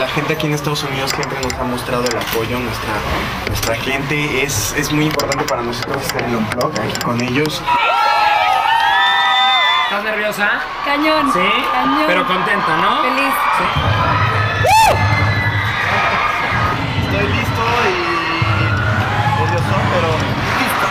la gente aquí en Estados Unidos siempre nos ha mostrado el apoyo, nuestra gente. Es muy importante para nosotros estar en un vlog aquí con ellos. ¿Estás nerviosa? Cañón. Sí, Cañón. pero contenta, ¿no? Feliz. Sí. Estoy listo y nervioso, pero listo.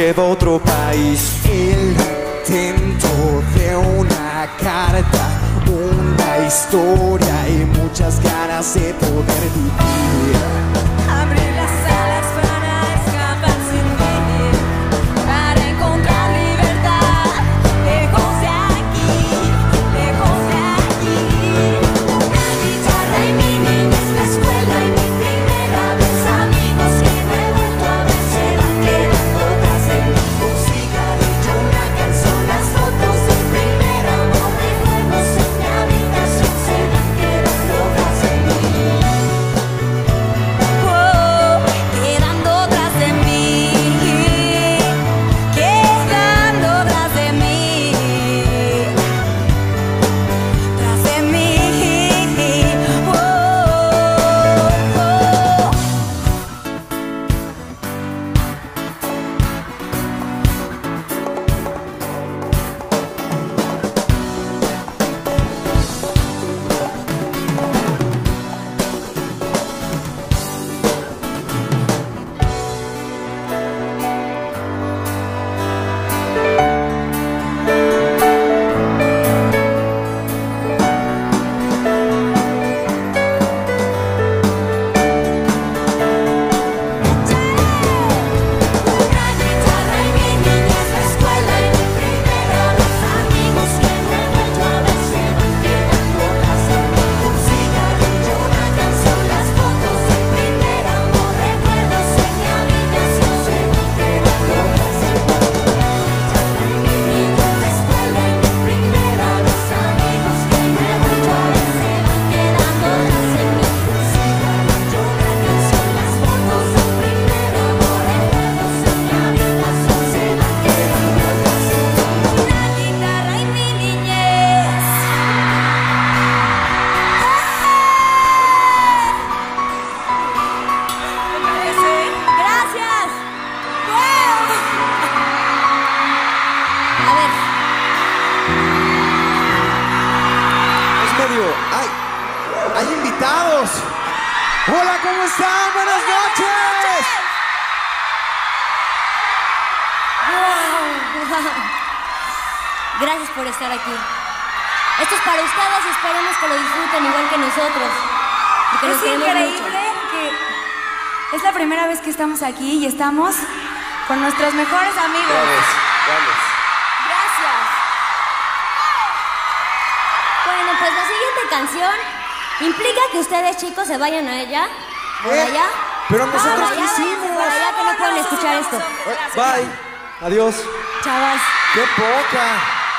lleva a otro país. El intento de una carta, una historia y muchas ganas de poder vivir. Abrir las alas para escapar sin ti, para encontrar libertad, lejos de aquí, lejos de aquí. Una guitarra y mi niñez, la escuela y mi primera vez, amigos que no he vuelto a ver, se van quedando tras de mí. Un cigarrillo, una canción, las fotos del primer amor, recuerdos en mi habitación, se van quedando tras de mí. Quedando tras de mí, quedando tras de mí, tras de mí. Una guitarra y mi niñez, la escuela y mi primera vez, amigos que no he vuelto a ver, se van quedando tras de mí. Un cigarrillo, una canción, las fotos del primer amor, recuerdos en mi habitación, se van quedando tras de mí. Una guitarra y mi niñez, la escuela y mi primera vez, amigos que no he vuelto a ver, se van quedando tras de mí. Un cigarrillo, una canción, las fotos del primer amor, recuerdos en mi habitación, se van quedando tras de mí. Una guitarra y mi niñez. ¿Me parece? Gracias. ¡Wow! A ver. Es medio... ¡Ay! ¡Hay invitados! ¡Hola! ¿Cómo están? ¡Buenas noches! Gracias por estar aquí. Esto es para ustedes y esperemos que lo disfruten igual que nosotros. Porque los Es queremos increíble que es la primera vez que estamos aquí y estamos con nuestros mejores amigos. Gracias. Bueno, pues la siguiente canción implica que ustedes, chicos, se vayan a ella. ¿Por allá? Pero nosotros Por qué allá, hicimos. por allá que no pueden escuchar esto. Bye. Adiós. Chavas. ¡Qué poca!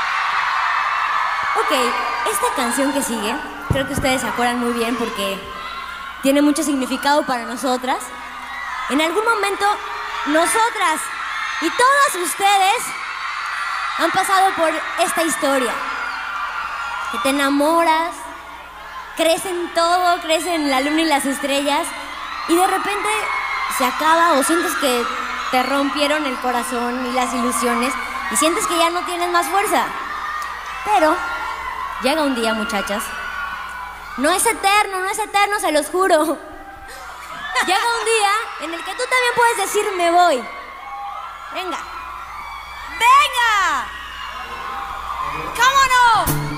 Ok, esta canción que sigue, creo que ustedes se acuerdan muy bien porque tiene mucho significado para nosotras. En algún momento, nosotras y todas ustedes han pasado por esta historia. Que te enamoras, crees en todo, crees en la luna y las estrellas, y de repente se acaba o sientes que te rompieron el corazón y las ilusiones, y sientes que ya no tienes más fuerza. Pero llega un día, muchachas. No es eterno, se los juro. Llega un día en el que tú también puedes decir me voy. Venga. ¡Venga! ¿Cómo no?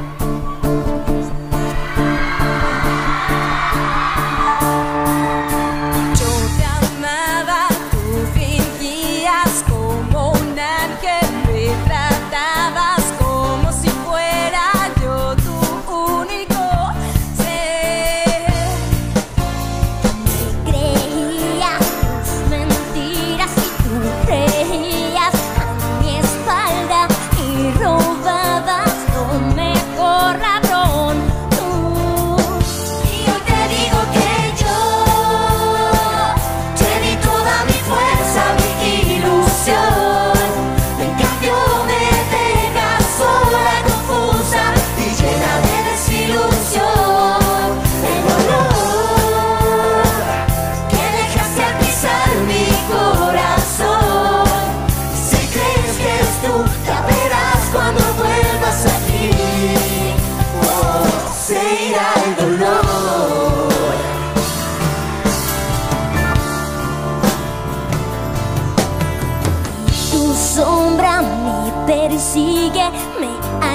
Yo te amaba, tú fingías como un ángel, me tratabas como si fuera yo tu único ser. Me creía tus mentiras y tú reías a mi espalda y robabas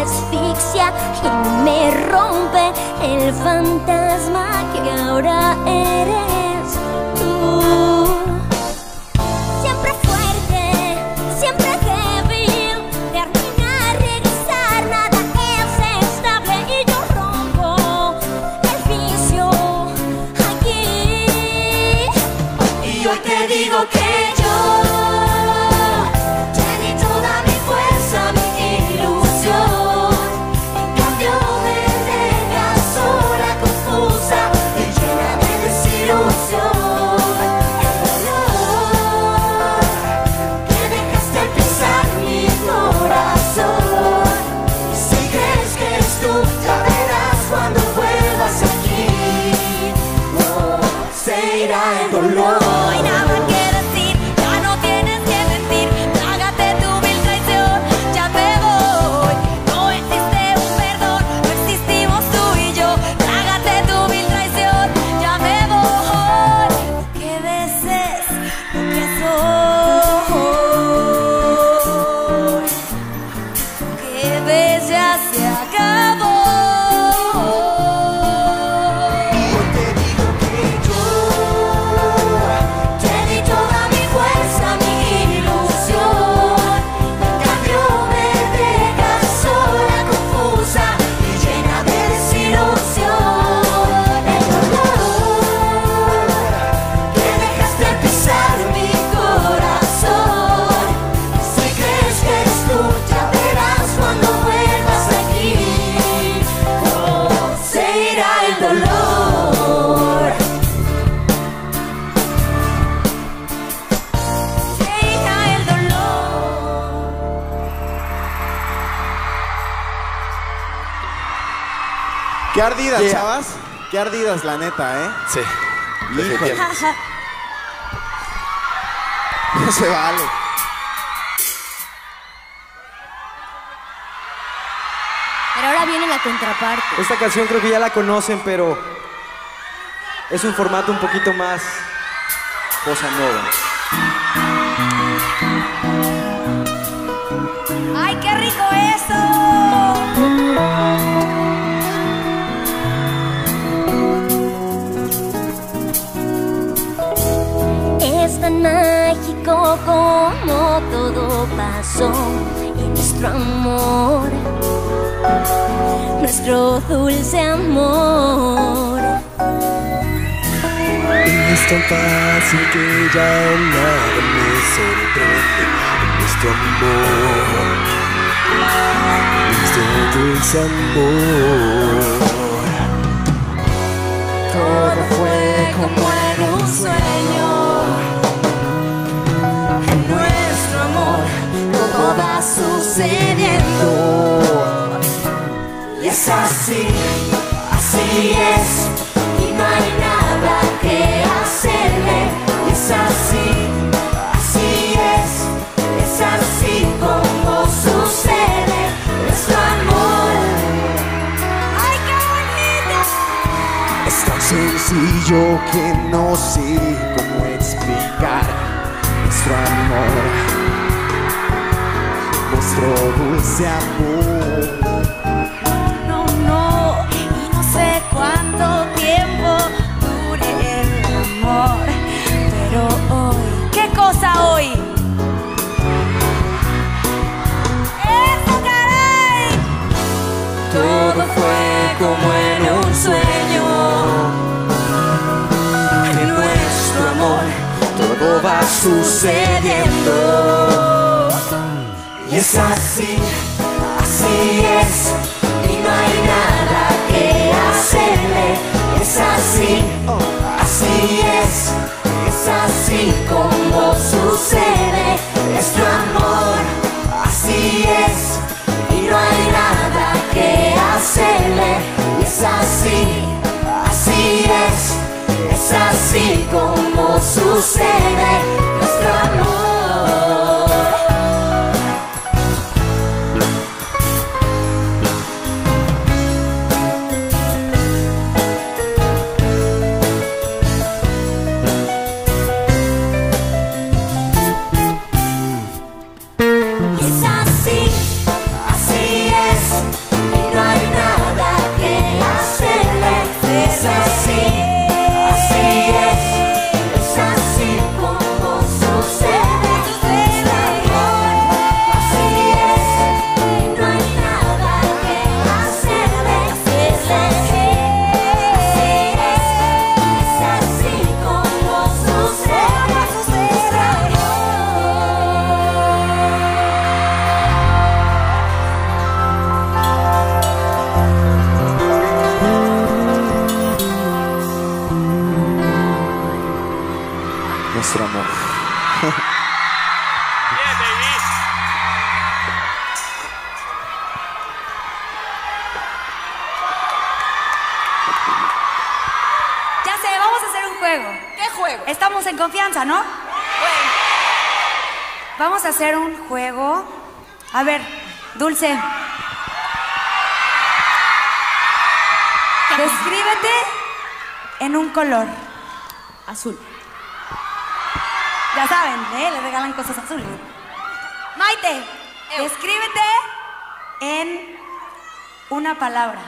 asfixia y me rompe el fantasma que ahora eres tú. Siempre fuerte, siempre débil, termina regresar, nada es estable y yo rompo el vicio aquí. Y hoy te digo que yo te di toda mi fuerza, mi ilusión. En cambio me dejas sola, confusa y llena de desilusión. El dolor que dejaste al pisar mi corazón. Y si crees que eres tú, ya verás cuando vuelvas aquí. Oh, se irá el dolor. No hay nada que decir, ya no tienes que mentir. Trágate tu vil traición, ya me voy. No existe un perdón, no existimos tú y yo. Trágate tu vil traición, ya me voy. Que beses lo que soy. Que ves ya se acabó. Hoy te digo que yo Te di toda mi fuerza, mi ilusión. En cambio me dejas sola, confusa y llena de desilusión. El dolor que dejaste al pisar mi corazón. Si crees que eres tú, ya verás cuando vuelvas aquí. Oh, se irá el dolor. Se irá el dolor. Qué ardidas, Yeah. chavas. Qué ardidas, la neta, ¿eh? Sí. Híjole. No se vale. Pero ahora viene la contraparte. Esta canción creo que ya la conocen, pero es un formato un poquito más bossa nova. ¡Ay, qué rico eso! Es tan mágico como todo pasó en nuestro amor, nuestro dulce amor. Es tan fácil que ya nada me sorprende. Nuestro amor, nuestro dulce amor. Todo fue como en un sueño. En nuestro amor todo va sucediendo. Y es así, así es, y no hay nada que hacerle. Y es así, así es así como sucede nuestro amor. ¡Ay, qué bonito! Es tan sencillo que no sé cómo explicar nuestro amor, nuestro dulce amor. No, no, y no sé cuánto tiempo dure el amor. Pero hoy, ¿qué cosa hoy? ¡Eso, caray! Todo fue como en un sueño. En nuestro amor todo va sucediendo. Y es así, así es, y no hay nada que hacerle. Es así, así es así como sucede nuestro amor. Así es, y no hay nada que hacerle. Es así, así es así como sucede nuestro amor. Es así, así es. juego. ¿Qué juego? Estamos en confianza, ¿no? Bueno. Vamos a hacer un juego. A ver, Dulce. Descríbete en un color. Azul. Ya saben, le regalan cosas azules. Maite, descríbete en una palabra.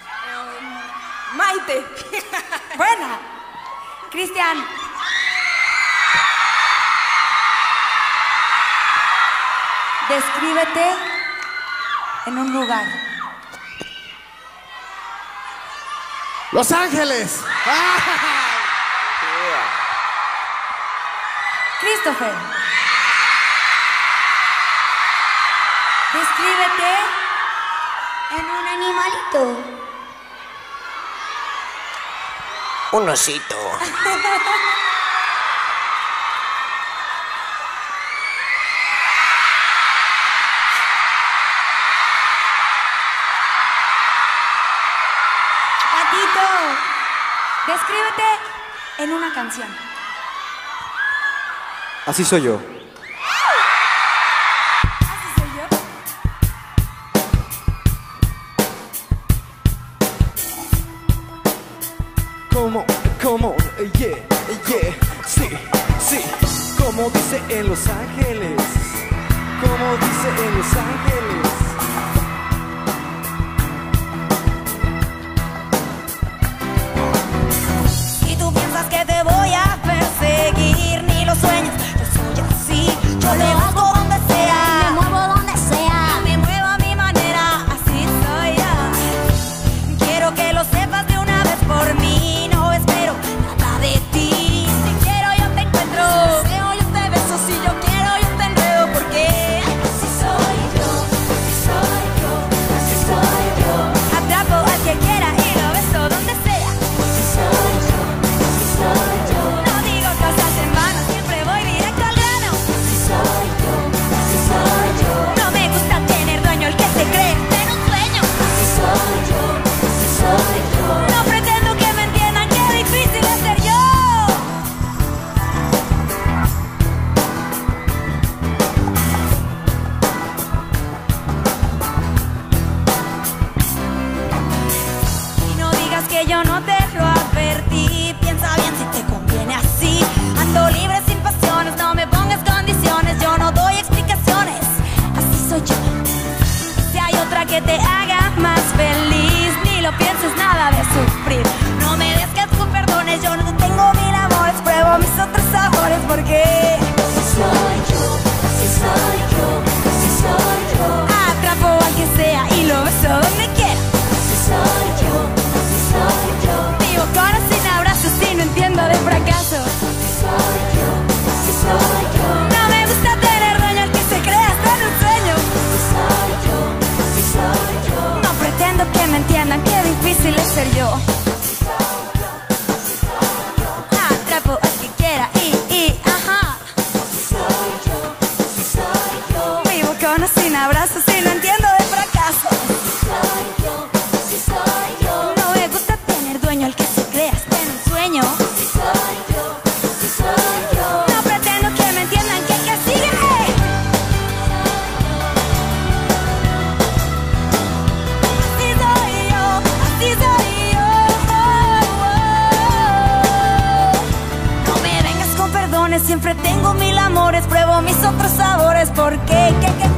Maite. Buena. Cristian. Descríbete en un lugar. Los Ángeles. Christopher. Descríbete en un animalito. Un osito. Patito. Descríbete en una canción. Así soy yo. ¿Así soy yo? Come on, yeah, yeah, sí, sí. Como dice en Los Ángeles, como dice en Los Ángeles. Si tú piensas que te voy a perseguir, ni lo sueños, yo soy así, yo le busco donde sea, Me muevo donde sea. me muevo a mi manera, así soy yo. Quiero que lo sepas de una vez por mí, no espero nada de ti. Si quiero yo te encuentro, si deseo yo te beso, si yo quiero yo te enredo, porque así soy yo, así soy yo, así soy yo. Atrapo al que quiera y lo beso donde sea. Así soy yo, así soy yo. No digo cosas en vano, siempre voy directo al grano. Así soy yo, así soy yo. No me gusta tener dueño el que se cree en un sueño. Así soy yo, así soy yo. No pretendo que me entiendan, qué difícil es ser yo. Y no digas que yo no te lo advertí. Piensa bien si te conviene así. Ando libre sin pasiones, no me pongas condiciones. Yo no doy explicaciones, así soy yo. Si hay otra que te haga más feliz, ni lo pienses, nada de sufrir. No me des que tú perdones, yo no tengo mil amores. Pruebo mis otros sabores porque así soy yo, así soy yo, así soy yo. Atrapo al que sea y lo beso donde quiera. Así soy yo, así soy yo. Vivo con o sin abrazos y no entiendo de fracaso. Así soy yo, así soy yo. No me gusta tener dueño el que se crea hasta en un sueño. Así soy yo, así soy yo. No pretendo que me entiendan, qué difícil es ser yo. Así soy yo, así soy yo. Atrapo al que quiera y ajá. Así soy yo, así soy yo. Vivo con o sin abrazos y no entiendo de fracaso. Así soy yo, así soy yo. No me gusta tener dueño el que se crea hasta en un sueño. Así soy yo, así soy yo. No pretendo que me entiendan, que sigue. Así soy yo, así soy yo. No me vengas con perdones, siempre tengo mil amores. Pruebo mis otros sabores, porque ¿qué?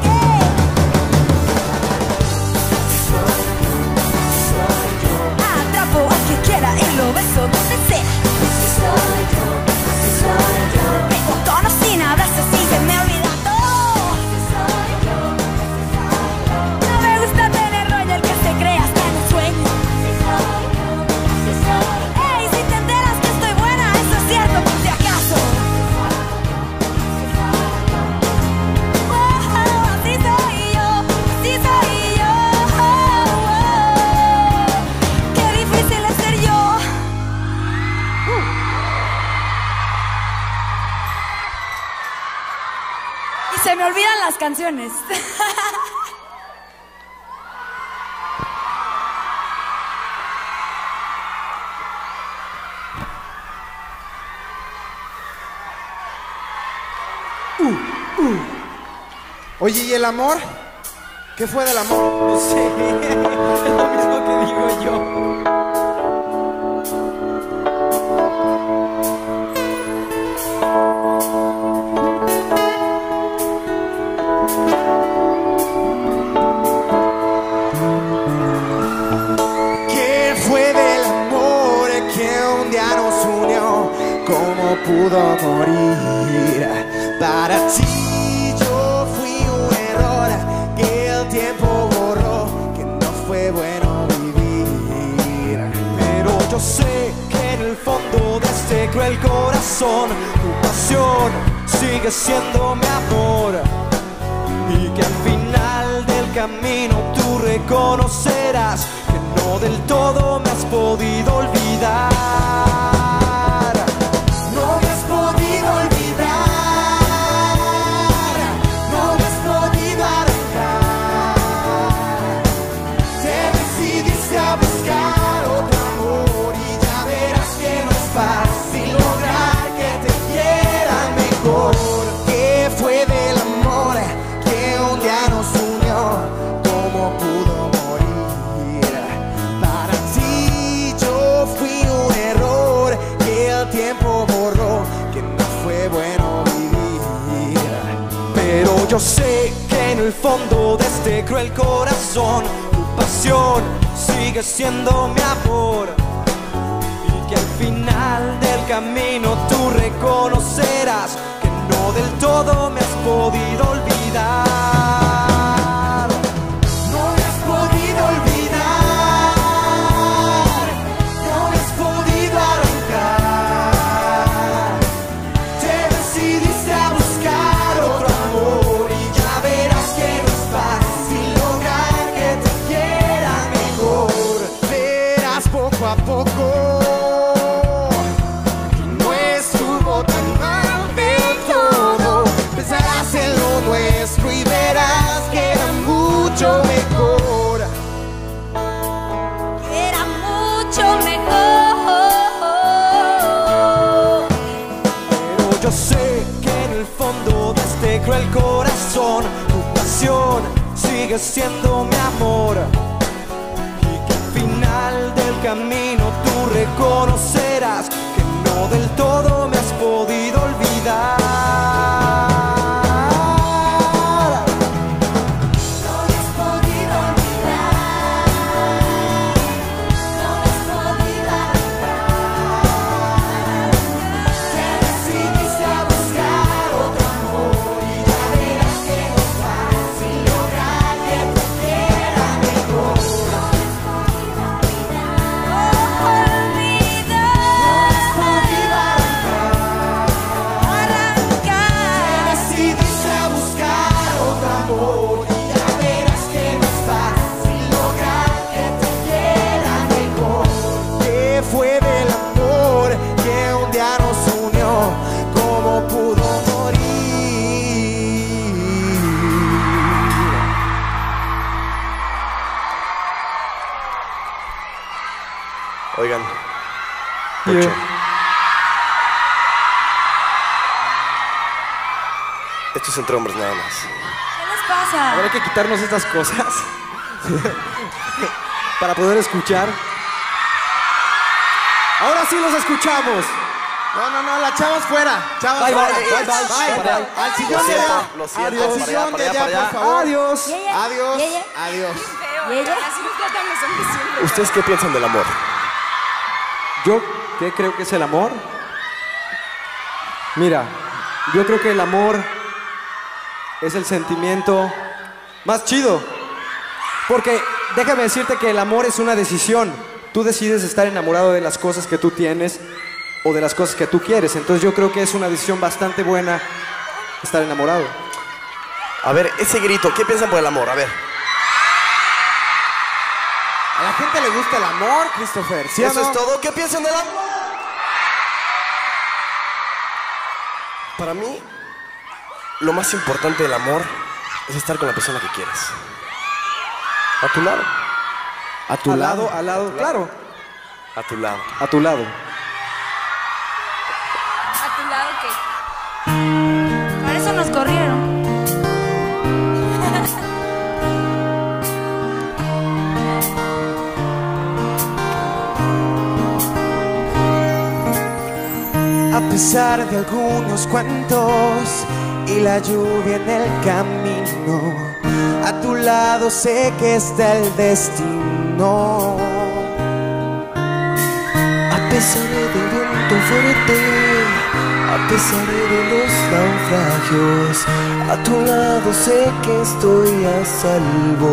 Atrapo al que quiera y lo beso donde sea. Así soy yo, así soy yo. Vivo con o sin abrazos y se me olvida todo. Así soy yo, así soy yo. No me gusta tener rollo el que se crea hasta en un sueño. Así soy yo, así soy yo. Ey, si te enteras que estoy buena, eso es cierto por si acaso. Así soy yo, así soy yo. Qué difícil es ser yo. Y se me olvidan las canciones. Oye, ¿y el amor? ¿Qué fue del amor? No sé, es lo mismo que digo yo. ¿Qué fue del amor que un día nos unió? ¿Cómo pudo morir? Para ti yo fui un error que el tiempo borró, que no fue bueno vivir. Pero yo sé que en el fondo de este cruel corazón tu pasión sigue siendo mi amor, y que al final del camino tú reconocerás que no del todo me has podido olvidar. No me has podido olvidar, no me has podido arrancar. Te decidiste a buscar otro amor y ya verás que no es fácil lograr que te quieran mejor. ¿Qué fue del amor que un día nos unió? ¿Cómo pudo morir? Para ti yo fui un error que el tiempo borró, que no fue bueno vivir. Pero yo sé que en el fondo de este cruel corazón tu pasión sigue siendo mi amor, y que al final del camino tú reconocerás que no del todo me has podido olvidar. No me has podido olvidar, no me has podido arrancar. Te decidiste a buscar otro amor y ya verás que no es fácil lograr que te quieran mejor. Verás poco a poco que no estuvo tan mal del todo. Pensarás en lo nuestro y verás que era mucho mejor. Era mucho mejor. Pero yo sé que en el fondo de este cruel corazón tu pasión sigue siendo mi amor, y que al final del camino tú reconocerás que no del todo me has podido olvidar. No me has podido olvidar, no me has podido arrancar. Te decidiste a buscar otro amor y ya verás que no es fácil lograr que te quiera mejor. No me has podido olvidar, no me has podido arrancar. Te decidiste a buscar otro amor y ya verás que no es fácil lograr que te quiera mejor. ¿Qué fue del amor que un día nos unió? ¿Cómo pudo morir? Oigan, Yeah. esto es entre hombres nada más. ¿Qué les pasa? Ahora hay que quitarnos estas cosas para poder escuchar. Ahora sí los escuchamos. No, la chavas fuera. Chavas Bye, fuera. bye, bye. Al Lo sillón de allá. siento, lo siento. Al Para allá, sillón para de allá, allá, para por favor. Adiós. Adiós. Yeye. Adiós. Yeye. Así nos tratan los hombres siempre. ¿Ustedes qué piensan del amor? ¿Yo qué creo que es el amor? Mira, yo creo que el amor es el sentimiento más chido. Porque déjame decirte que el amor es una decisión. Tú decides estar enamorado de las cosas que tú tienes o de las cosas que tú quieres. Entonces yo creo que es una decisión bastante buena estar enamorado. A ver, ese grito, ¿qué piensan por el amor? A ver. A la gente le gusta el amor, Christopher. ¿Sí o ¿Eso no? es todo? ¿Qué piensan del amor? Para mí, lo más importante del amor es estar con la persona que quieres. A tu lado. A tu lado. Al lado, claro. A tu lado. A tu lado. ¿A tu lado qué? Para eso nos corrieron. A pesar de algunos cuentos y la lluvia en el camino, a tu lado sé que está el destino. A pesar del viento fuerte, a pesar de los naufragios, a tu lado sé que estoy a salvo.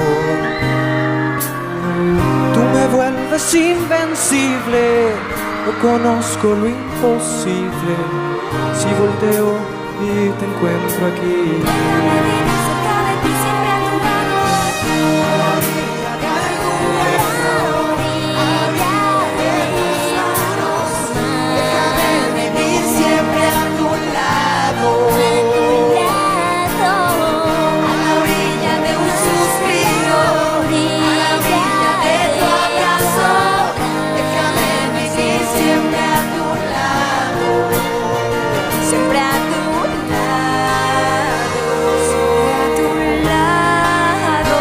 Tú me vuelves invencible, no conozco lo imposible. Si volteo y te encuentro aquí. Déjame vivir cerca de ti, siempre a tu lado. A la orilla de algún beso, a la orilla de tus manos. Déjame vivir siempre a tu lado. A la orilla de un suspiro, a la orilla de tu abrazo. Déjame vivir siempre a tu lado. Siempre a tu lado, siempre a tu lado.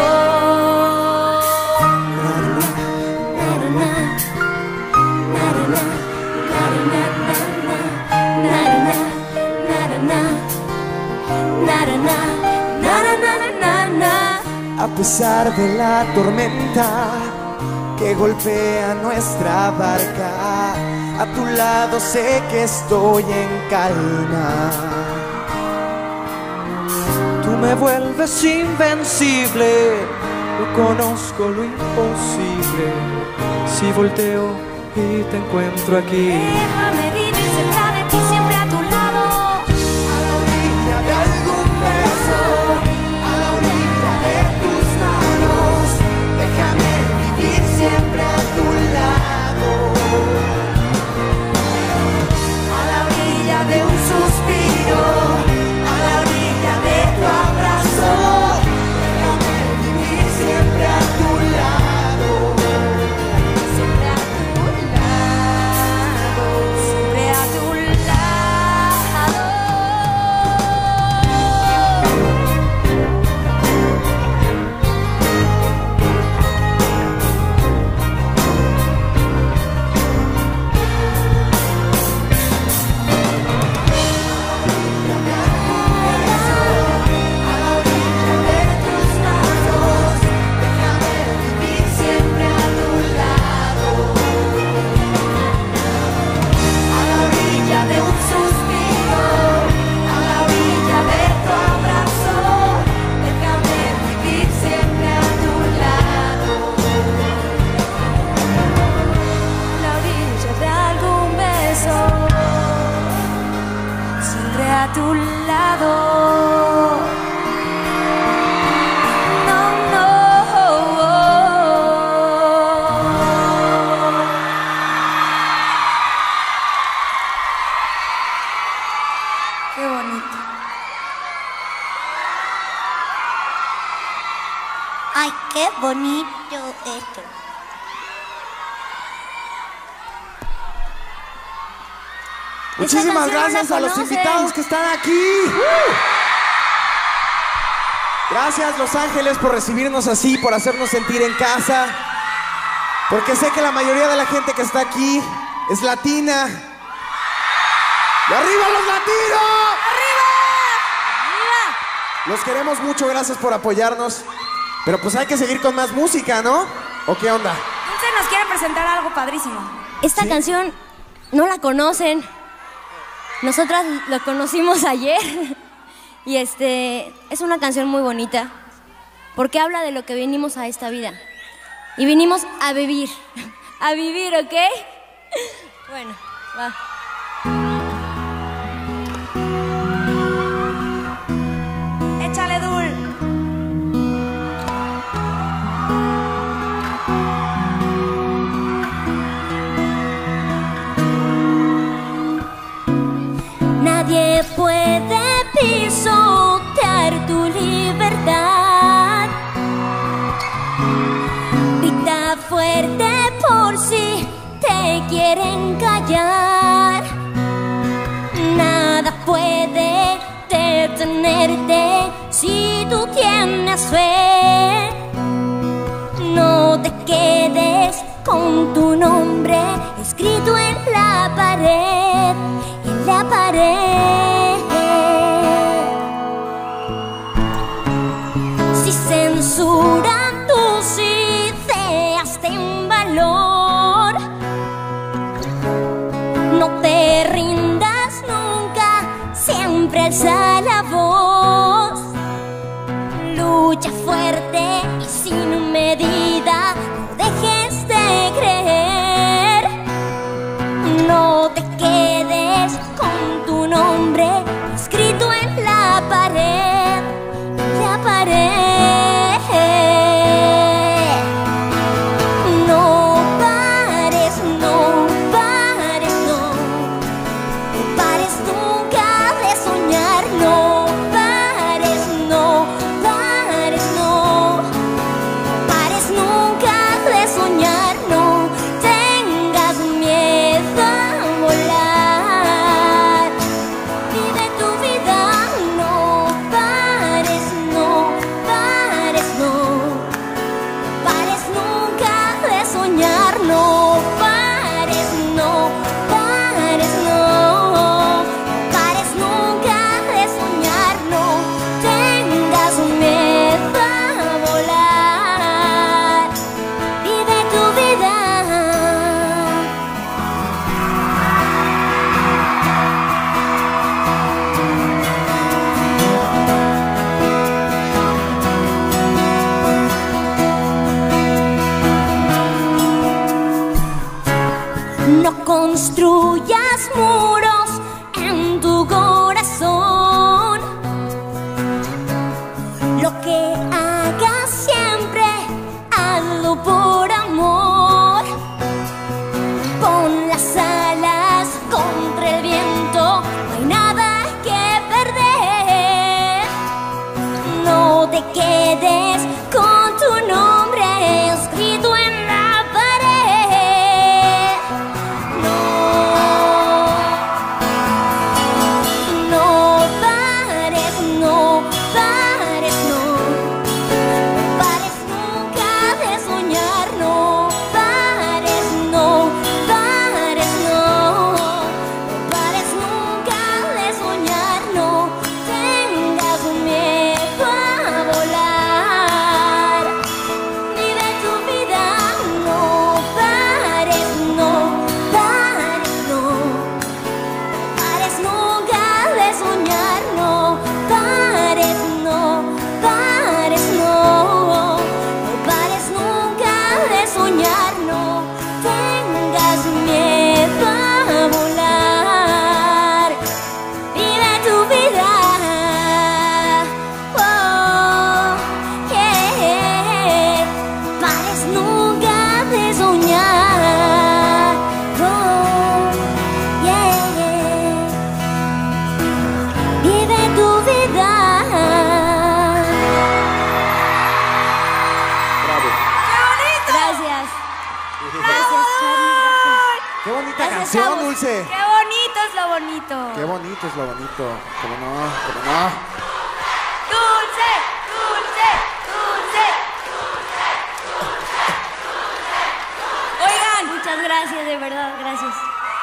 A pesar de la tormenta que golpea nuestra barca, a tu lado sé que estoy en calma. Tú me vuelves invencible, no conozco lo imposible. Si volteo y te encuentro aquí. Déjame vivir cerca de ti, siempre a tu lado. A la orilla de algún beso, a la orilla de tus manos. Déjame vivir siempre a tu lado. A la orilla de un suspiro, A la orilla de tu abrazo. Déjame vivir siempre a tu lado. siempre a tu lado, siempre a tu lado. A la orilla de tus brazos. Déjame vivir siempre a tu lado. A la orilla de un suspiro, A la orilla de tu abrazo. Déjame vivir siempre a tu lado. a la orilla de algún beso, siempre a tu lado. No, no. Qué bonito. Ay, qué bonito esto. Muchísimas canción no la gracias a los conocen. invitados que están aquí. Gracias, Los Ángeles, por recibirnos así, por hacernos sentir en casa. Porque sé que la mayoría de la gente que está aquí es latina. ¡Y arriba los latinos! Los queremos mucho, gracias por apoyarnos. Pero pues hay que seguir con más música, ¿no? ¿O qué onda? Dulce nos quiere presentar algo padrísimo. Esta canción no la conocen. Nosotras lo conocimos ayer. Y es una canción muy bonita. Porque habla de lo que vinimos a esta vida. Y vinimos a vivir. A vivir, ¿ok? Bueno, va. Échale, Dul. Nadie puede pisotear tu libertad. Grita fuerte por si te quieren callar. Nada puede detenerte si tú tienes fe. No te quedes con tu nombre escrito en la la pared, en la pared. Si censuran tus ideas, ten valor. No te rindas nunca, siempre alza la voz. Lucha fuerte y sin medida, no dejes de creer. No te quedes con tu nombre escrito en la pared, en la pared. No pares, no pares, no. No pares nunca de soñar, no pares, no pares, no. No pares nunca de soñar, no tengas miedo a volar. Vive tu vida, no pares, no pares, no. No pares nunca de soñar, no pares, no pares, no. No pares nunca de soñar, no tengas miedo a volar. Vive tu vida. No construyas muros en tu corazón. Lo que hagas siempre, hazlo por amor. Pon las alas contra el viento, no hay nada que perder. No te quedes con tu nombre escrito en la pared. No pares, no pares, no. No pares nunca de soñar, no pares, no pares, no. No pares nunca de soñar, no tengas miedo a volar. Vive tu vida, no pares, no pares, no. No pares nunca de soñar, no pares, no pares, no. No pares nunca de soñar, no tengas miedo a volar. Vive tu vida. Oh, yeah. Pares nunca de soñar. Oh, yeah. Vive tu vida. Gracias. Gracias, Charlie. Gracias. Qué bonita Gracias, canción, chavos. Dulce. ¡Qué bonito es lo bonito! Qué bonito es lo bonito. ¿Cómo no? ¿Cómo no? ¡Dulce! ¡Dulce! ¡Dulce! Oigan, Muchas gracias, de verdad, gracias.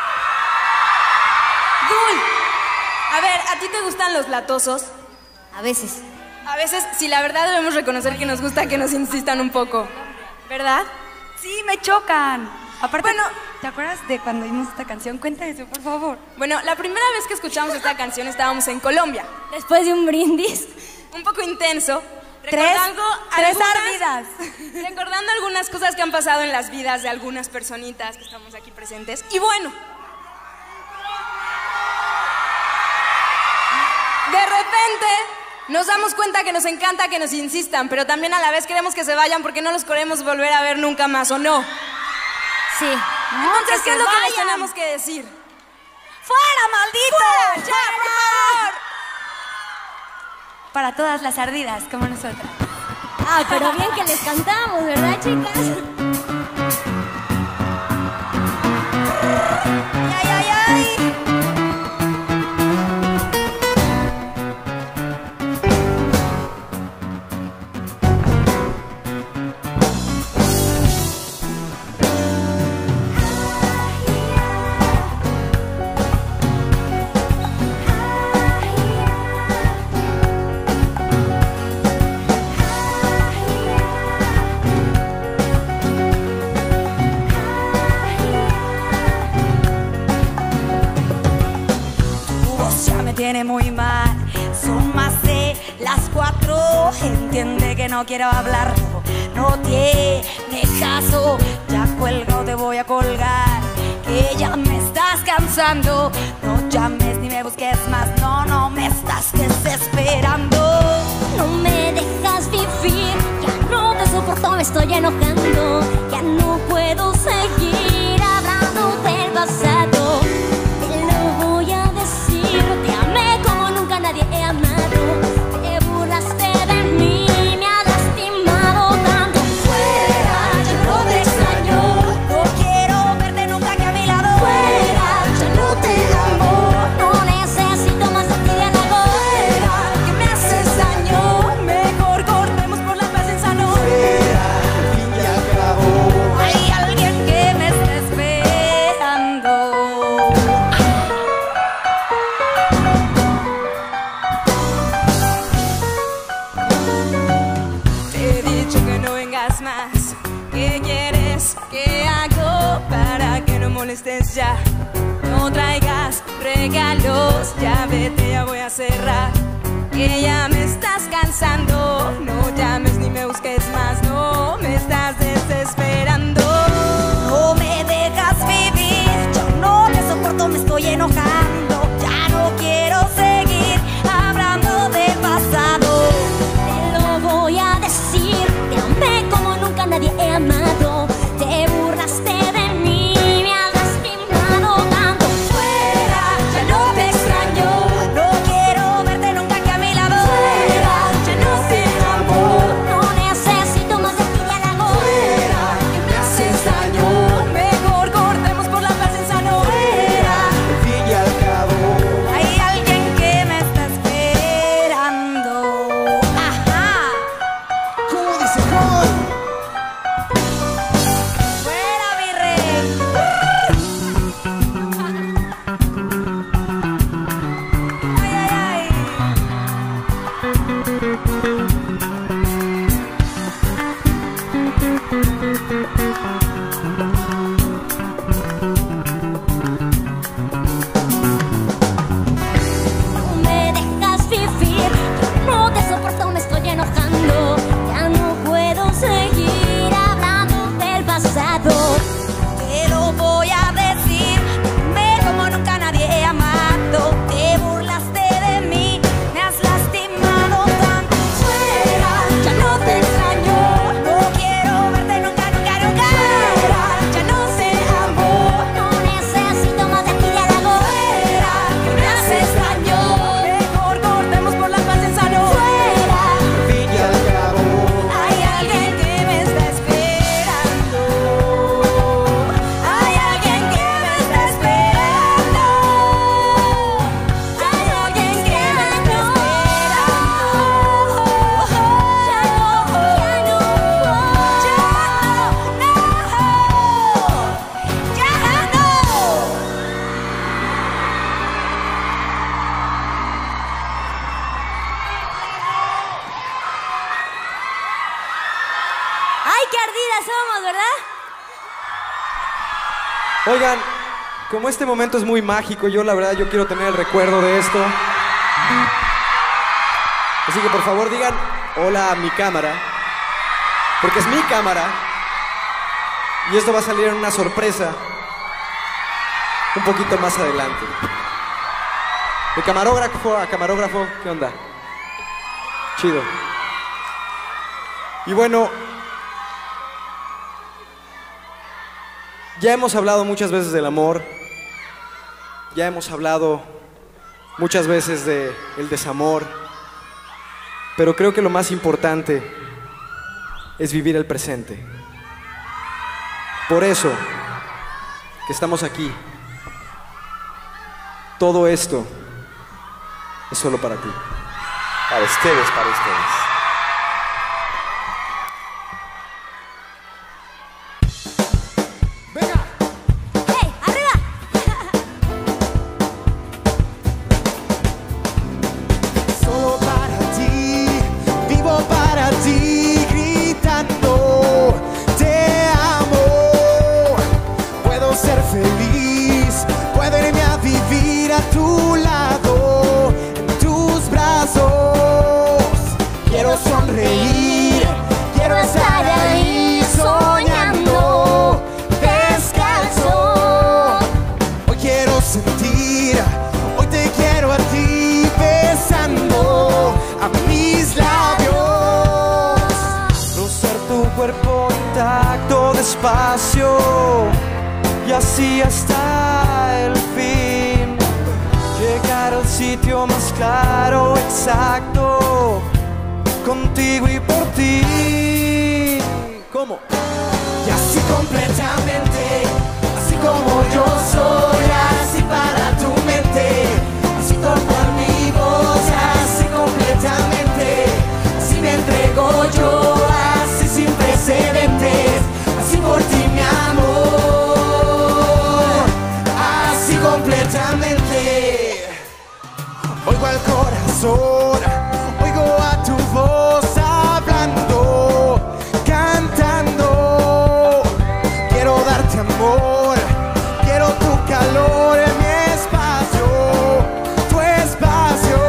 Dul, a ver, ¿a ti te gustan los latosos? A veces. A veces, sí, la verdad debemos reconocer que nos gusta que nos insistan un poco, ¿verdad? Sí, me chocan. Aparte, Bueno. ¿te acuerdas de cuando vimos esta canción? Cuenta eso, por favor. Bueno, la primera vez que escuchamos esta canción estábamos en Colombia, Después de un brindis. un poco intenso, Tres ardidas. recordando algunas cosas que han pasado en las vidas de algunas personitas que estamos aquí presentes. Y bueno, de repente nos damos cuenta que nos encanta que nos insistan, pero también a la vez queremos que se vayan porque no los queremos volver a ver nunca más, ¿o no? Sí. Entonces, ¿qué es lo que les tenemos que decir? ¡Fuera, maldito! ¡Fuera, ya, por favor! Para todas las ardidas, como nosotras. Ah, pero bien que les cantamos, ¿verdad, chicas? ¡Ay, ay, ay! tiene muy mal. Son más de las 4. Entiende que no quiero hablar. No tiene caso. Ya cuelgo, te voy a colgar. Que ya me estás cansando. No llames ni me busques más. No, no me estás desesperando. No me dejas vivir, ya no te soporto, me estoy enojando. Ya no puedo seguir hablando del pasado. Te lo voy a decir, te amé como nunca nadie he amado. Te burlaste de mí, me has lastimado tanto. Fuera, ya no te extraño. No quiero verte nunca aquí a mi lado. Fuera, ya no te amo. No necesito más de ti de nuevo. Fuera, que me haces daño. Mejor cortemos por la paz en sano. Fuera, al fin y al cabo. Hay alguien que me está esperando. Te he dicho que no vengas más. ¿Qué quieres que hago para que no molestes ya? No traigas regalos, ya vete, ya voy a cerrar. Que ya me estás cansando. No llames ni me busques más. No me estás desesperando. No me dejas vivir. Yo no te soporto, me estoy enojando. Ya no quiero seguir hablando del pasado. Te lo voy a decir, te amé como nunca nadie he amado. Te burlaste de mí, me has lastimado tanto. Fuera, ya no te extraño. No quiero verte nunca aquí a mi lado. Fuera, ya no te amo. No necesito más de ti de halago. Fuera, que me haces daño. Mejor cortemos por la paz en sano. Fuera, Al fin y al cabo. hay alguien que me está esperando. Ajá. ¿Cómo dice Juan? Fuera, mi rey. Ay, ay, ay. No me dejas vivir, yo no te soporto, me estoy enojando. Ya no puedo seguir hablando del pasado. Te lo voy a decir, me como nunca nadie he amado. Te burlaste de mí, me has lastimado tanto. Fuera, ya no te extraño. No quiero verte nunca, nunca, nunca. Fuera, ya no te amo. No necesito más de ti de halago. Fuera, que me haces daño. Mejor cortemos por la paz en sano. Fuera, Al fin y al cabo. hay alguien que me está esperando. Hay alguien que me está esperando. Hay alguien que me está esperando. Ya no. ¡Ay, qué ardidas somos, ¿verdad? Oigan, como este momento es muy mágico, yo la verdad yo quiero tener el recuerdo de esto. Así que por favor digan hola a mi cámara, porque es mi cámara. Y esto va a salir en una sorpresa un poquito más adelante. De camarógrafo a camarógrafo, ¿qué onda? Chido. Y bueno, ya hemos hablado muchas veces del amor, ya hemos hablado muchas veces del desamor, pero creo que lo más importante es vivir el presente. Por eso que estamos aquí, todo esto es solo para ti. Para ustedes, para ustedes. ¡Hey, arriba! Solo para ti, vivo para ti, gritando, te amo. Puedo ser feliz, puedo irme a vivir a tu lado. despacio y así hasta el fin. Llegar al sitio más claro, exacto, contigo y por ti. ¿Cómo? Y así completamente, así como yo soy, así para tu mente, así tocar mi voz, así completamente, así me entrego yo, así sin precedentes, así por ti mi amor, así completamente. Oigo al corazón, oigo a tu voz hablando, cantando. Quiero darte amor, quiero tu calor en mi espacio, tu espacio.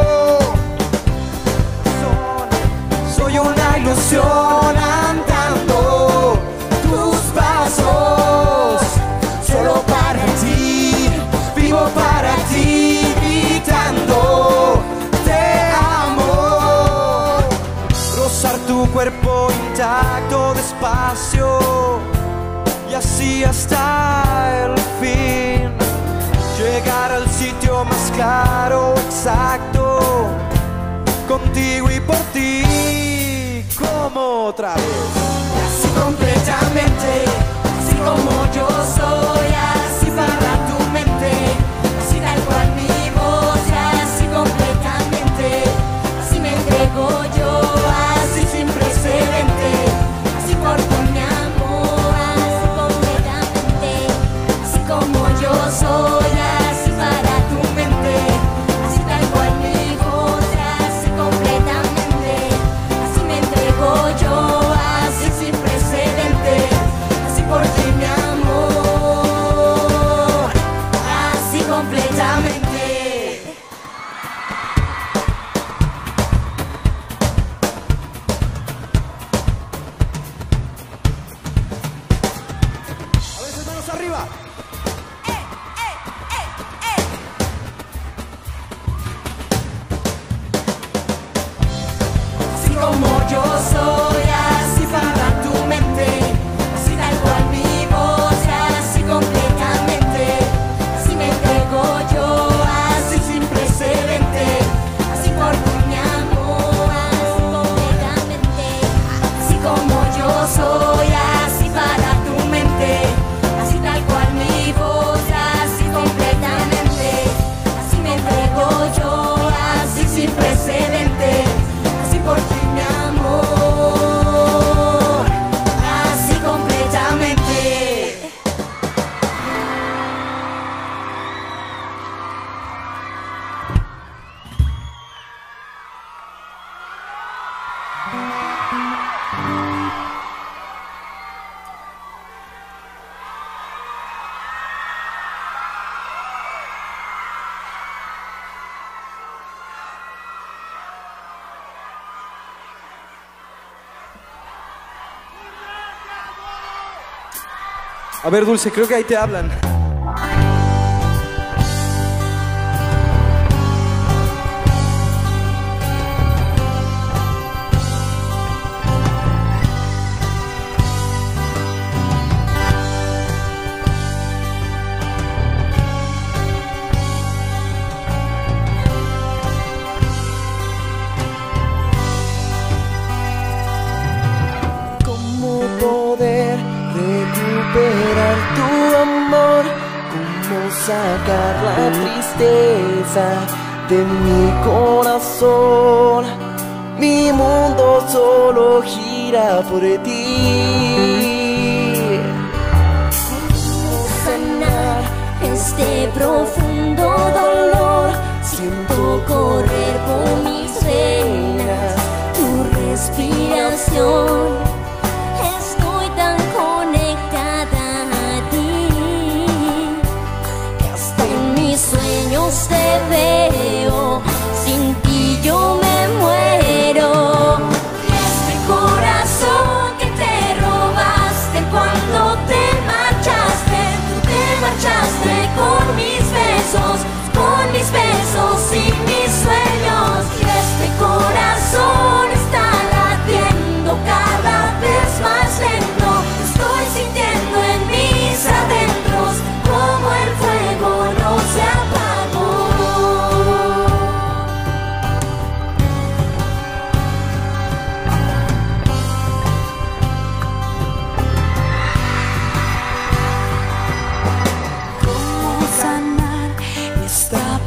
Soy una ilusión andando tus pasos, solo para ti, vivo para ti, gritando te amo. Rozar tu cuerpo intacto despacio y así hasta el fin. Llegar al sitio más claro, exacto, contigo y por ti. Como otra vez. Así completamente, así como yo soy, así para tu mente, así tal cual mi voz, así completamente, así me entrego yo, así sin precedente, así por tu mi amor, así completamente, así como yo soy, así para tu mente, así tal cual mi voz, así completamente, así me entrego yo, así sin precedente, así por ti mi amor, así completamente. A veces manos arriba. Así como yo soy, así para tu mente, así tal cual mi voz, así completamente, así me entrego yo, así sin precedente, así por tu mi amor, así completamente, así como yo soy, así para tu mente, así tal cual mi voz, así completamente, así me entrego yo, así sin precedente, así por ti mi amor, así completamente. A ver, Dulce, creo que ahí te hablan. ¿Cómo poder recuperar tu amor? ¿Cómo sacar la tristeza de mi corazón? Mi mundo solo gira por ti. ¿Cómo sanar este profundo dolor? Siento correr por mis venas tu respiración. Estoy tan conectada a ti que hasta en mis sueños te veo. Sin ti yo me muero. Y este corazón que te robaste cuando te marchaste, tú te marchaste con mis besos y mis sueños. Y este corazón está latiendo cada vez más lento. Estoy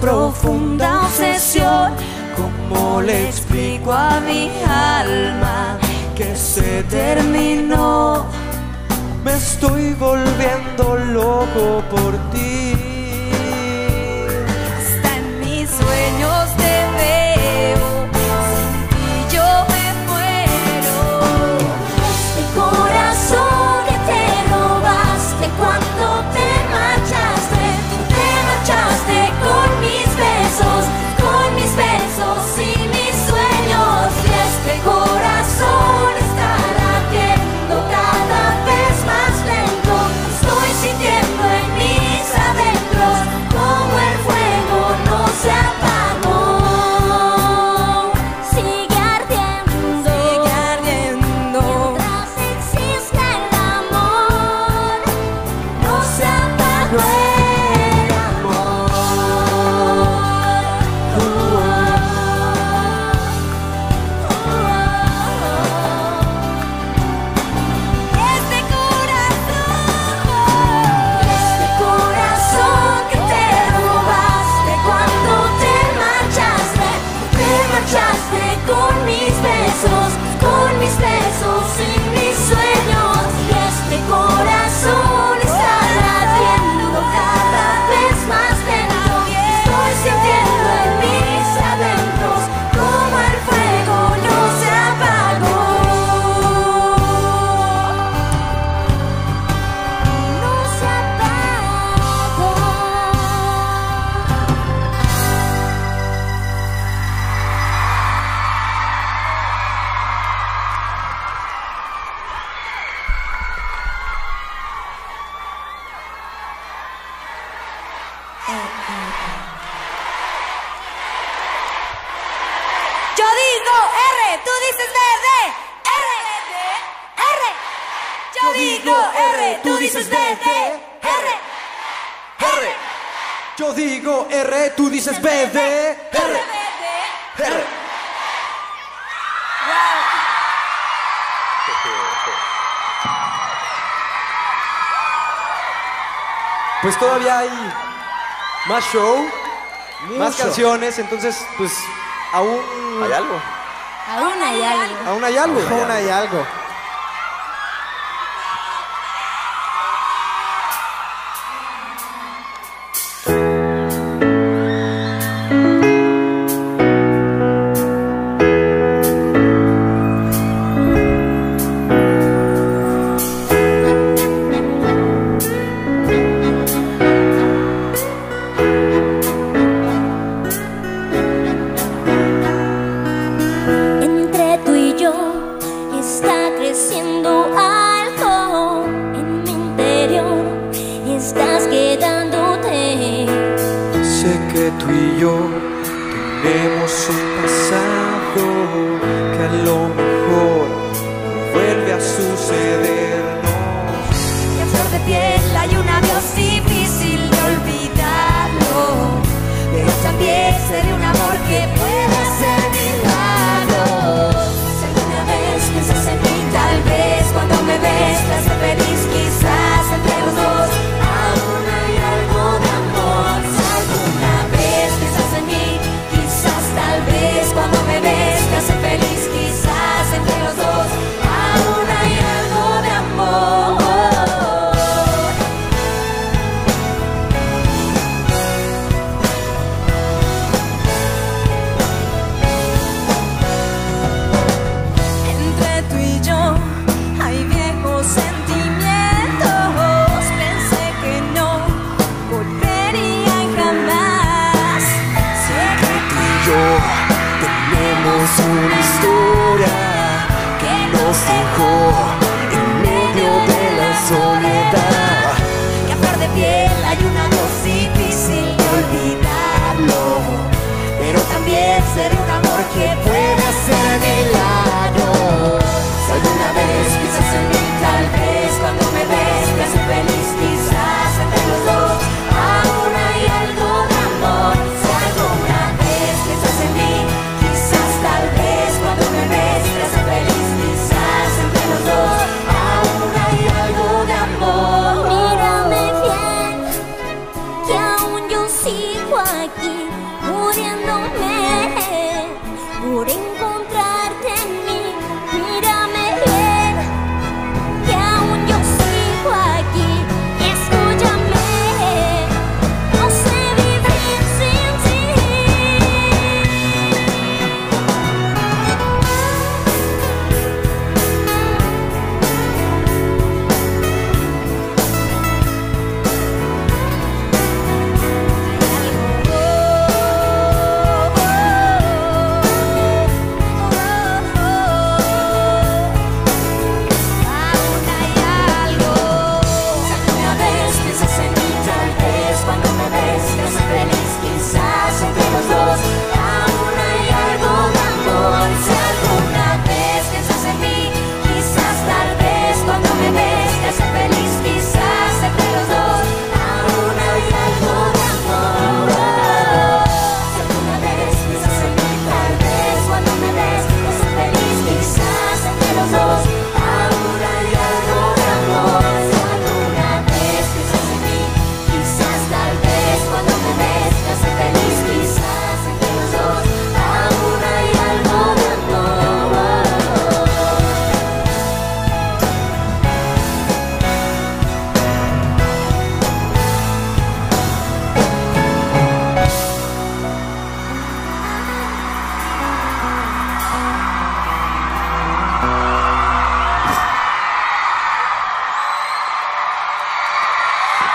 profunda obsesión. ¿Cómo le explico a mi alma que se terminó? Me estoy volviendo loco por ti. Hasta en mis sueños te veo, sin ti yo me muero. Este corazón que te robaste cuando te marchaste con mis besos y mis sueños. Y este corazón está latiendo cada vez más lento. Estoy sintiendo en mis adentros como el fuego no se apagó. Sigue ardiendo, mientras existe el amor, no se apagó el amor. Este corazón que te robaste cuando te marchaste con mis besos y mis sueños. Y este corazón está latiendo cada vez más lento. Estoy sintiendo en mis adentros como el fuego no se apagó. No se apagó. Yo digo R, tú dices BD. R, R. Yo digo R, tú dices BD. R. Yo digo R, tú dices BD. R. Pues todavía hay más show, más canciones, entonces pues aún ¿Hay algo? Aún hay algo. Aún hay algo. Aún hay algo. Entre tú y yo está creciendo algo en mi interior y estás quedándote. Sé que tú y yo tenemos un pasado que a lo mejor vuelve a sucedernos. Y a flor de piel hay un adiós difícil de olvidarlo, pero también sé de un amor que puede ser milagro. Si alguna vez piensas en mí, tal vez cuando me ves te hace feliz, quizás entre los dos aún hay algo de amor. Si alguna vez piensas en mí, quizás tal vez cuando me ves te hace feliz, quizás entre los dos aún hay algo de amor.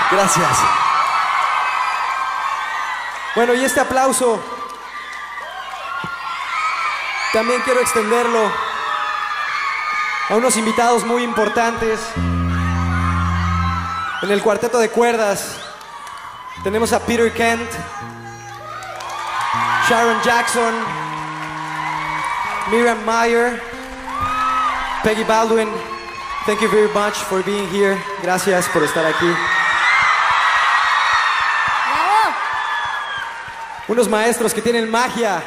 Gracias. Bueno, y este aplauso también quiero extenderlo a unos invitados muy importantes. En el cuarteto de cuerdas tenemos a Peter Kent, Sharon Jackson, Miriam Mayer, Peggy Baldwin. Thank you very much for being here. Gracias por estar aquí. ¡Bravo! Unos maestros que tienen magia.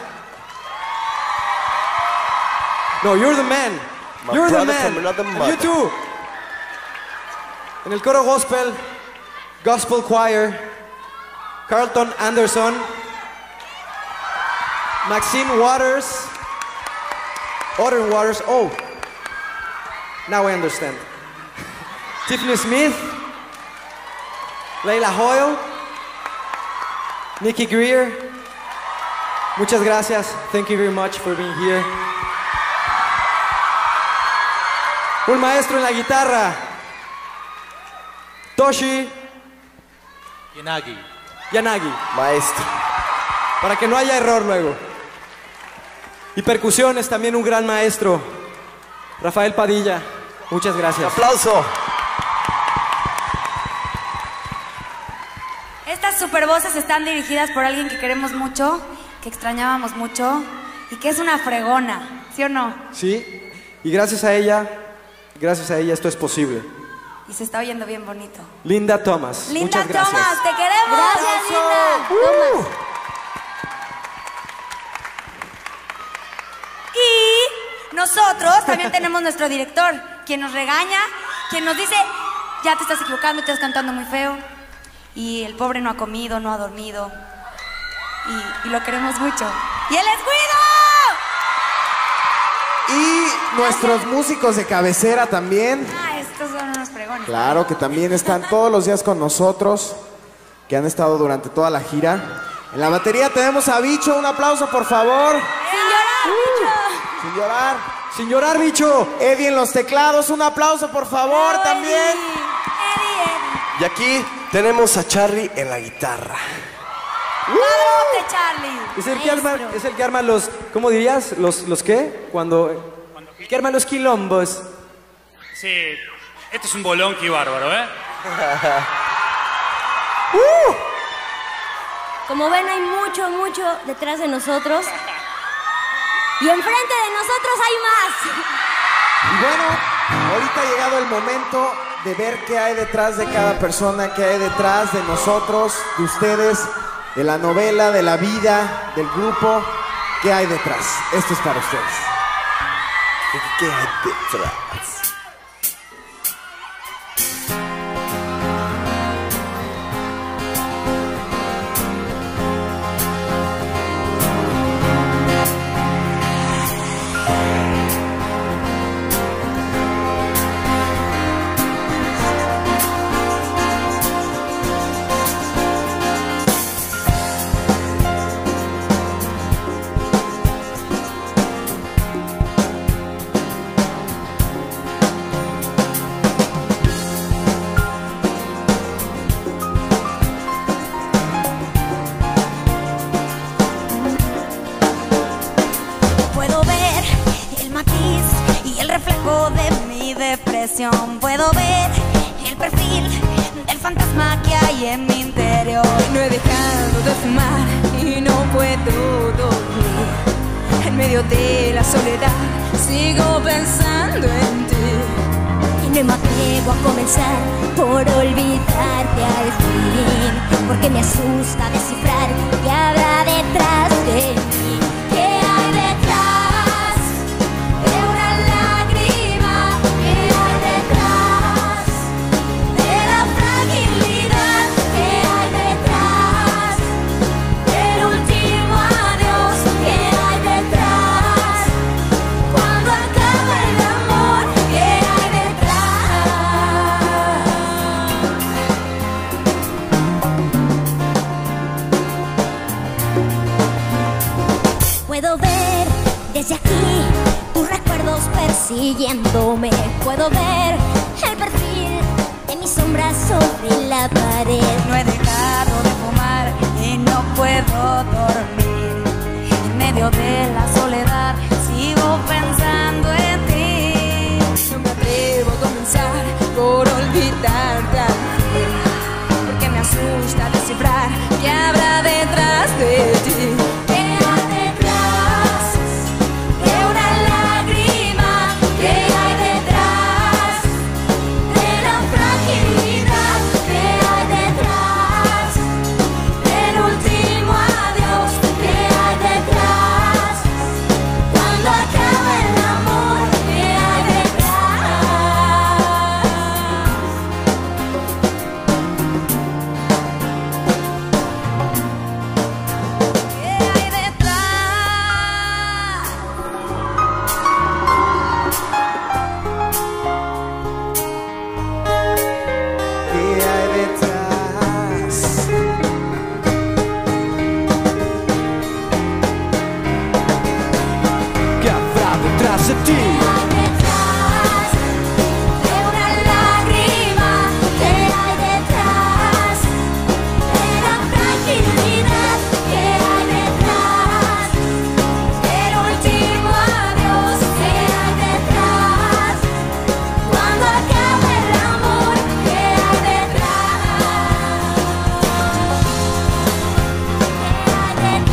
No, you're the man. My You're the brother from man. another And mother. you too. En el coro gospel, Gospel Choir, Carlton Anderson, Maxine Waters, Otter Waters. Oh, now I understand. Tiffany Smith, Leila Hoyle, Nikki Greer. Muchas gracias. Thank you very much for being here. Un maestro en la guitarra, Toshi Yanagi, Maestro. para que no haya error luego. Y percusiones, también un gran maestro, Rafael Padilla. Muchas gracias. Aplauso. Estas super voces están dirigidas por alguien que queremos mucho, que extrañábamos mucho y que es una fregona, ¿sí o no? Sí, y gracias a ella esto es posible. Y se está oyendo bien bonito. Linda Thomas. Linda Muchas gracias. Thomas, te queremos. Gracias, Linda. Thomas. Y nosotros también tenemos nuestro director, quien nos regaña, quien nos dice, ya te estás equivocando, te estás cantando muy feo. Y el pobre no ha comido, no ha dormido. Y lo queremos mucho. ¡Y él es Guido! Y nuestros músicos de cabecera también. Ah, estos son unos fregones. Claro, que también están todos los días con nosotros, que han estado durante toda la gira. En la batería tenemos a Bicho, un aplauso por favor. Sin llorar. Sin llorar, bicho. Eddie en los teclados, un aplauso por favor también. Eddie. Y aquí tenemos a Charlie en la guitarra. ¡Padrote, Charlie! Es el que arma los, ¿cómo dirías? ¿Los qué? El que arma los quilombos. Sí, esto es un bolonqui bárbaro, ¿eh? Como ven, hay mucho detrás de nosotros. Y enfrente de nosotros hay más. Y bueno, ahorita ha llegado el momento de ver qué hay detrás de cada persona, qué hay detrás de nosotros, de ustedes, de la novela, de la vida, del grupo. ¿Qué hay detrás? Esto es para ustedes. ¿Qué hay detrás? Puedo ver el perfil del fantasma que hay en mi interior. No he dejado de fumar y no puedo dormir. En medio de la soledad sigo pensando en ti. Y no me atrevo a comenzar por olvidarte al fin, porque me asusta descifrar qué habrá detrás de mí. ¿Qué hay detrás de una lágrima? ¿Qué hay detrás de la fragilidad? ¿Qué hay detrás del último adiós? ¿Qué hay detrás cuando acaba el amor? ¿Qué hay detrás? Puedo ver desde aquí tus recuerdos persiguiéndome. Puedo ver el perfil de mi sombra sombra sobre la pared. No he dejado de fumar y no puedo dormir. En medio de la soledad sigo pensando en ti. No me atrevo a comenzar por olvidarte al fin, porque me asusta descifrar qué habrá detrás de ti. ¿Qué hay detrás de una lágrima? ¿Qué hay detrás de la fragilidad? ¿Qué hay detrás del último adiós? ¿Qué hay detrás cuando acaba el amor? ¿Qué hay detrás? ¿Qué hay detrás? ¿Qué hay detrás? ¿Qué habrá detrás de ti? Detrás de una lágrima, ¿qué hay detrás de la fragilidad? ¿Qué hay detrás del último adiós? ¿Qué hay detrás cuando acaba el amor? ¿Qué hay detrás? ¿Qué hay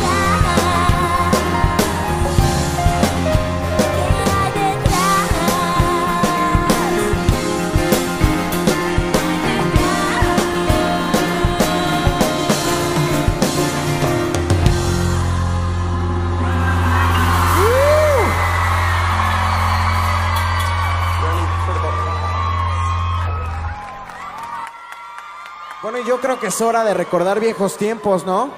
Bueno, y yo creo que es hora de recordar viejos tiempos, ¿no?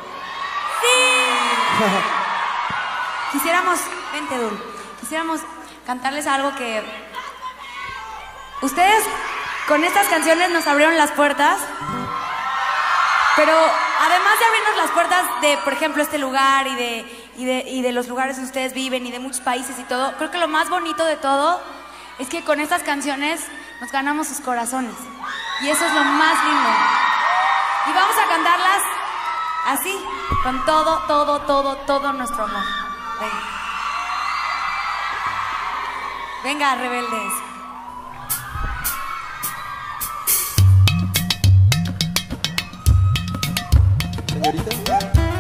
Quisiéramos, vente Dul, quisiéramos cantarles algo que... Ustedes con estas canciones nos abrieron las puertas, pero además de abrirnos las puertas de, por ejemplo, este lugar y de los lugares donde ustedes viven y de muchos países y todo, creo que lo más bonito de todo es que con estas canciones nos ganamos sus corazones. Y eso es lo más lindo. Y vamos a cantarlas así, con todo nuestro amor. Venga, rebeldes. Señorita.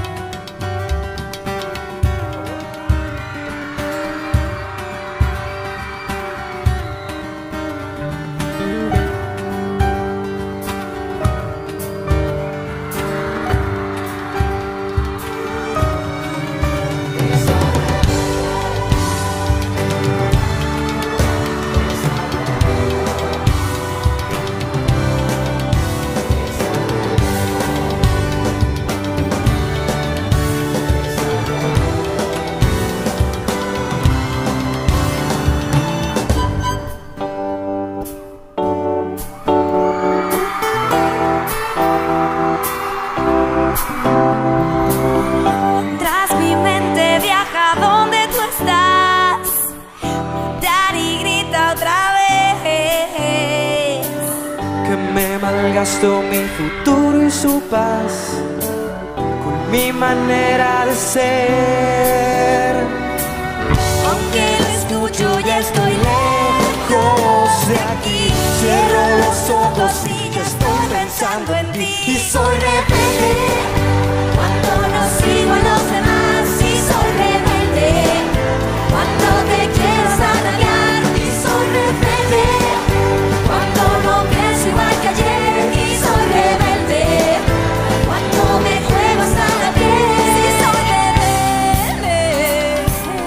Tras mi mente viaja donde tú estás. Daddy grita otra vez. Que me malgastó mi futuro y su paz con mi manera de ser. Aunque lo escucho ya estoy lejos de aquí. Cierro los ojos y ya estoy pensando en ti. Y soy rebelde cuando no sigo a los demás. Y soy rebelde cuando te quieres atacar. Y soy rebelde cuando no pienso igual que ayer. Y soy rebelde cuando me juego hasta la piel. Y soy rebelde.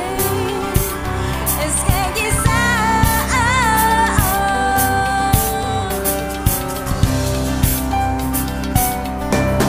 Es que quizás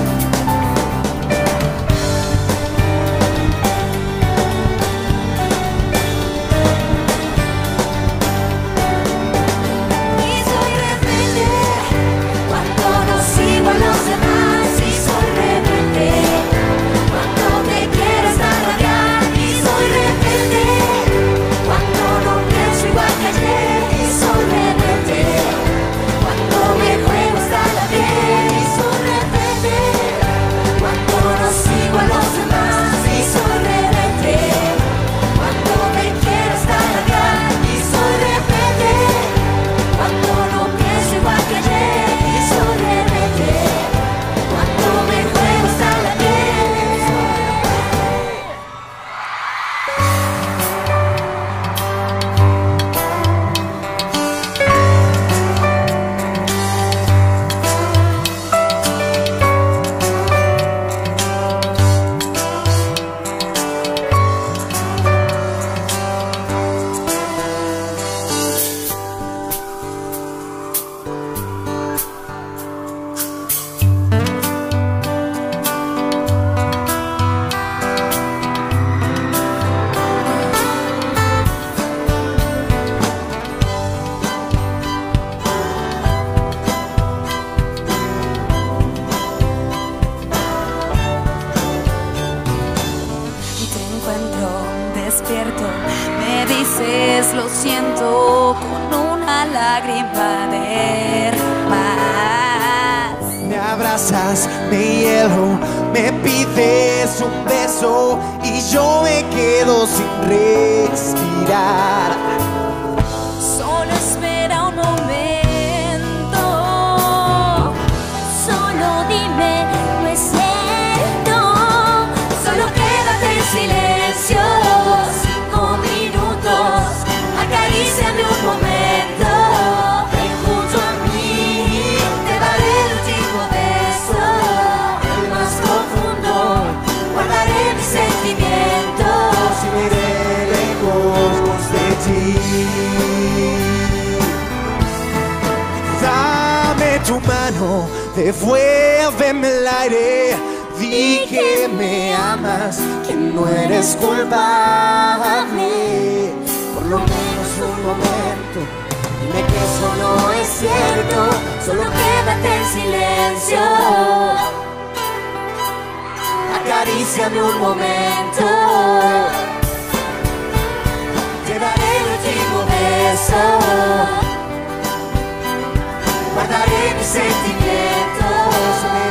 besas, me hielo, me pides un beso y yo me quedo sin respirar. Solo espera un momento, Solo dime, no es cierto. solo quédate en silencio, 5 minutos, acaríciame un momento, ven junto a mí, te daré el último beso, el más profundo, guardaré mis sentimientos Y me iré lejos de ti. Dame tu mano, devuélveme el aire. Di que me amas, que no eres culpable. Por lo menos un momento, dime que eso no es cierto. solo quédate en silencio, Acaríciame un momento, te daré el último beso, guardaré mis sentimientos.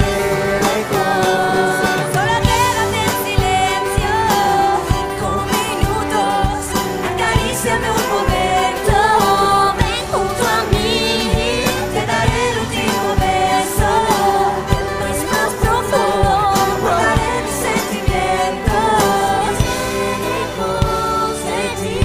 Solo quédate en silencio, 5 minutos, acaríciame un momento, ven junto a mí, te daré el último beso, el más profundo, guardaré mis sentimientos, lejos de ti.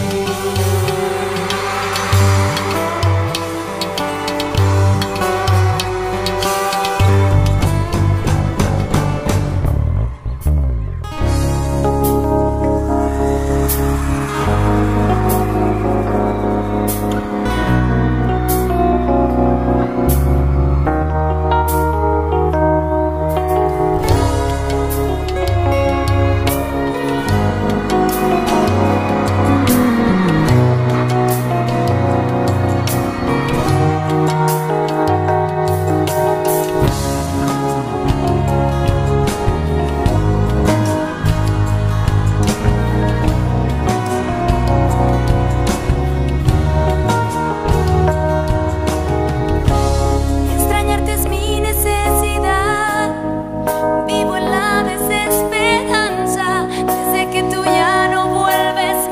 Extrañarte es mi necesidad, vivo en la desesperanza, desde que tú ya no vuelves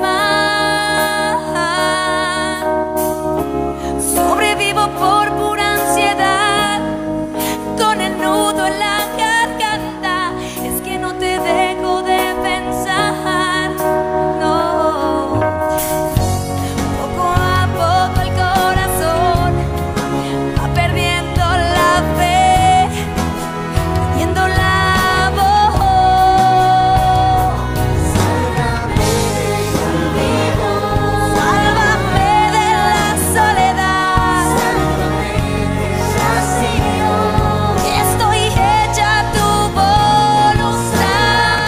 más. Sobrevivo por pura ansiedad, con el nudo en la garganta, es que no te dejo de pensar, no. Poco a poco el corazón va perdiendo la fe, perdiendo la voz. Sálvame del olvido, sálvame de la soledad, sálvame del vacío. Estoy hecha a tu voluntad.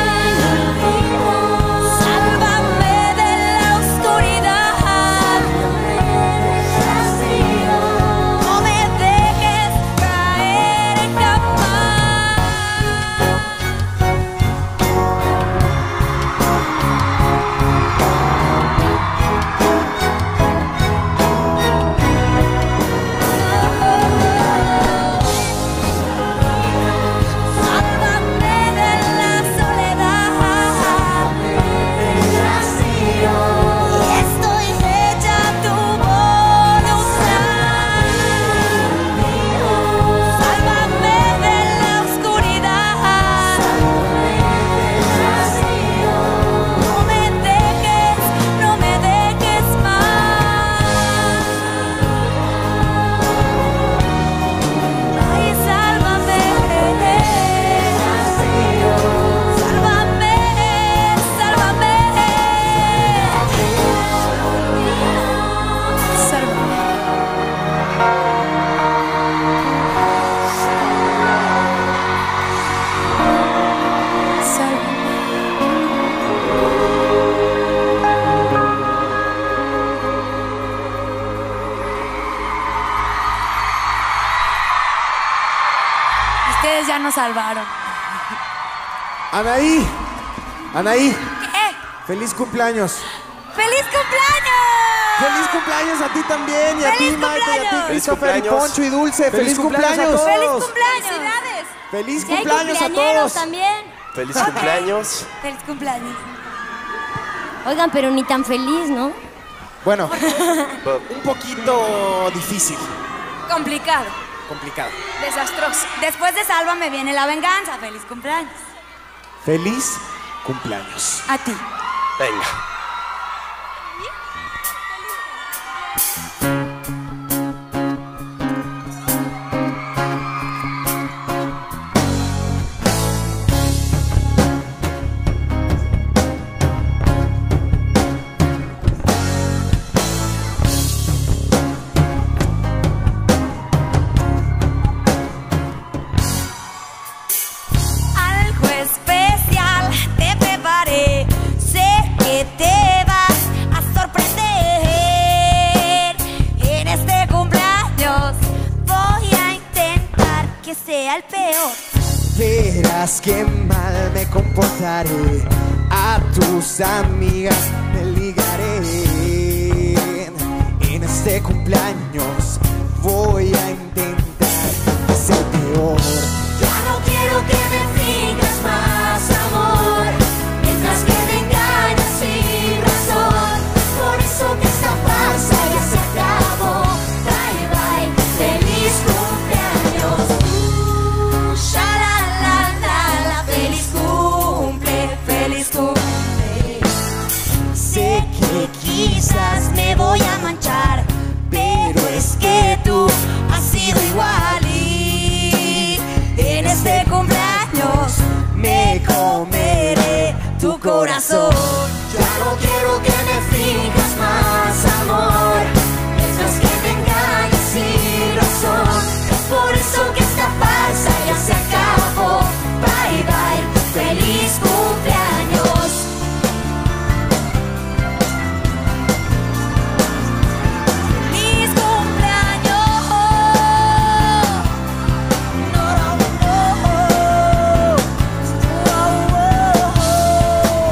Sálvame de la oscuridad, no me dejes caer jamás. Sálvame de la soledad, del vacío. Estoy hecha a tu voluntad. Sálvame de la oscuridad, no me dejes más. Ay, sálvame, sálvame, sálvame, Ustedes ya nos salvaron. Anaí, ¿Qué? feliz cumpleaños. ¡Feliz cumpleaños! ¡Feliz cumpleaños a ti también! Y a ti, ¡Feliz Maite, y a ti, cumpleaños! Christopher, y Poncho, y Dulce. ¡Feliz cumpleaños! a todos! ¡Feliz cumpleaños! ¡Feliz Si hay cumpleaños a cumpleañeros todos! también. Feliz cumpleaños. ¡Feliz cumpleaños! Oigan, pero ni tan feliz, ¿no? Bueno, un poquito difícil, Complicado. complicado. Desastroso. Después de Sálvame viene la venganza. ¡Feliz cumpleaños! ¡Feliz cumpleaños! A ti. Venga. Algo especial te preparé. Sé que te vas a sorprender. En este cumpleaños voy a intentar que sea el peor. Verás que mal me comportaré, a tus amigas me ligaré. En este cumpleaños voy a intentar que sea el peor. Ya no quiero que me finjas más amor, mientras que me engañas sin razón. Por eso que esta farsa ya se acabó. Bye bye, feliz cumpleaños. Shalalala, feliz cumple, feliz cumple. Sé que quizás me voy a manchar, pero es que tú has sido igual y en este cumpleaños me comeré tu corazón. Ya no quiero que me finjas más amor, mientras que me engañas sin razón. Es por eso que esta farsa ya se acabó. Bye bye, feliz cumpleaños. ¡Feliz cumpleaños! No, no, no. Oh, oh, oh.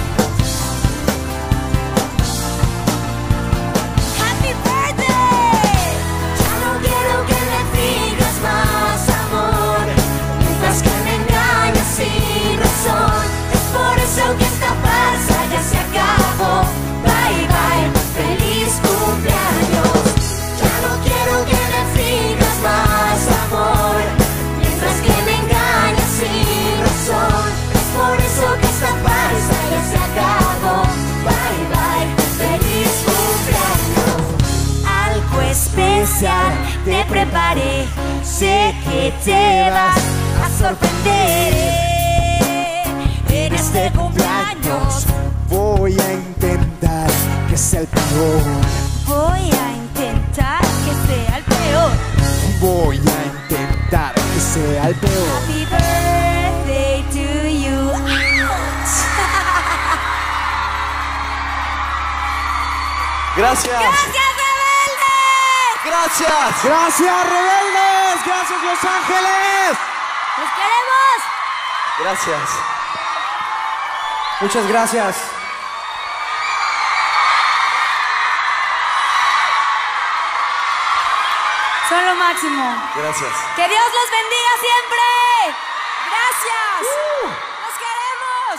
¡Happy birthday! Ya no quiero que me finjas más amor, mientras que me engañas sin razón. Es por eso que esta farsa ya se acabó. Bye bye, feliz cumpleaños. Ya no quiero que me finjas más amor, mientras que me engañas sin razón. Es por eso que esta farsa ya se acabó. Bye bye, feliz cumpleaños. Algo especial te preparé. Sé que te vas a sorprender. En este cumpleaños Voy a intentar que sea el peor. voy a intentar que sea el peor. Voy a intentar que sea el peor. Happy birthday to you. Gracias. ¡Gracias, rebeldes! Gracias. Gracias, rebeldes. Gracias, Los Ángeles. ¡Los queremos! Gracias. Muchas gracias. Son lo máximo. Gracias. ¡Que Dios los bendiga siempre! ¡Gracias! ¡Los queremos!